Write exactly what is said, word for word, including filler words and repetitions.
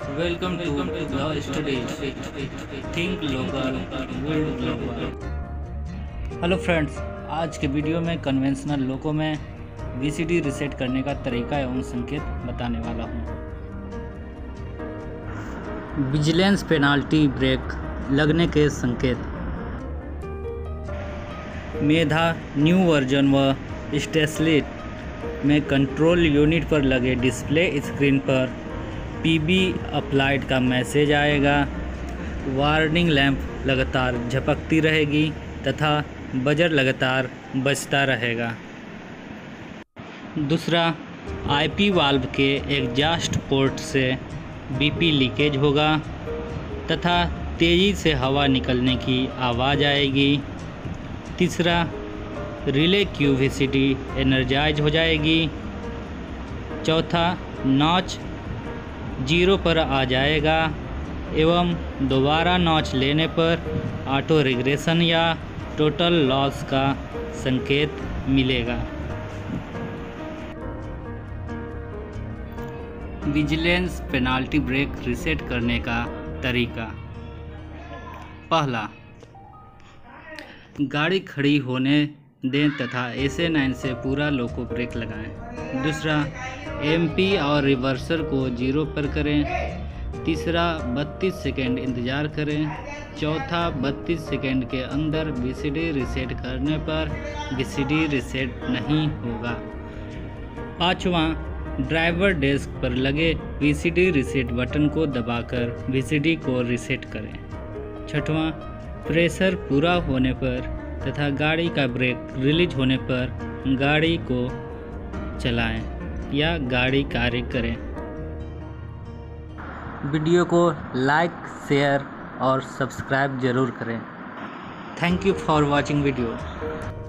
Welcome to the study. Think local, build global. Hello friends, आज के video में conventional लोको में वीसीडी रीसेट करने का तरीका एवं संकेत बताने वाला हूँ। विजिलेंस पेनाल्टी ब्रेक लगने के संकेत। मेधा न्यू वर्जन व स्टेसलिट में कंट्रोल यूनिट पर लगे डिस्प्ले स्क्रीन पर पीबी अप्लाइड का मैसेज आएगा। वार्निंग लैंप लगातार झपकती रहेगी तथा बजर लगातार बजता रहेगा। दूसरा, आईपी वाल्व के एग्जॉस्ट पोर्ट से बीपी लीकेज होगा तथा तेज़ी से हवा निकलने की आवाज़ आएगी। तीसरा, रिले क्यू वीसीडी एनर्जाइज हो जाएगी। चौथा, नॉच जीरो पर आ जाएगा एवं दोबारा नॉच लेने पर ऑटो रिग्रेशन या टोटल लॉस का संकेत मिलेगा। विजिलेंस पेनाल्टी ब्रेक रीसेट करने का तरीका। पहला, गाड़ी खड़ी होने दें तथा एसए नाइन से पूरा लोको ब्रेक लगाएं। दूसरा, एमपी और रिवर्सर को जीरो पर करें। तीसरा, बत्तीस सेकेंड इंतज़ार करें। चौथा, बत्तीस सेकेंड के अंदर वीसीडी रीसेट करने पर वीसीडी रीसेट नहीं होगा। पाँचवा, ड्राइवर डेस्क पर लगे वीसीडी रीसेट बटन को दबाकर वीसीडी को रीसेट करें। छठवां, प्रेशर पूरा होने पर तथा गाड़ी का ब्रेक रिलीज होने पर गाड़ी को चलाएं या गाड़ी कार्य करें। वीडियो को लाइक, शेयर और सब्सक्राइब जरूर करें। Thank you for watching video.